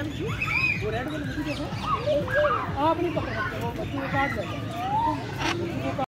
वो रेड वाली देखो, आप नहीं पकड़ सकते, वो बच्चे को काट लेते हैं।